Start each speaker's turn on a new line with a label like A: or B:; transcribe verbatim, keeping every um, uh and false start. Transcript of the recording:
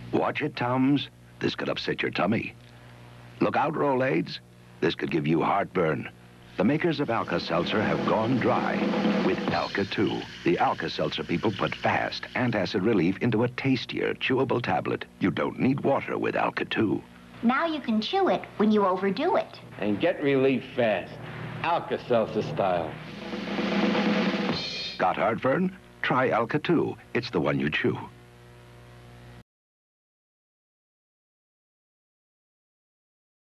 A: Watch it, Tums. This could upset your tummy. Look out, Rolaids. This could give you heartburn. The makers of Alka-Seltzer have gone dry with Alka two. The Alka-Seltzer people put fast antacid relief into a tastier, chewable tablet. You don't need water with Alka two.
B: Now you can chew it when you overdo it.
C: And get relief fast. Alka-Seltzer style.
A: Got heartburn? Try Alka two. It's the one you chew.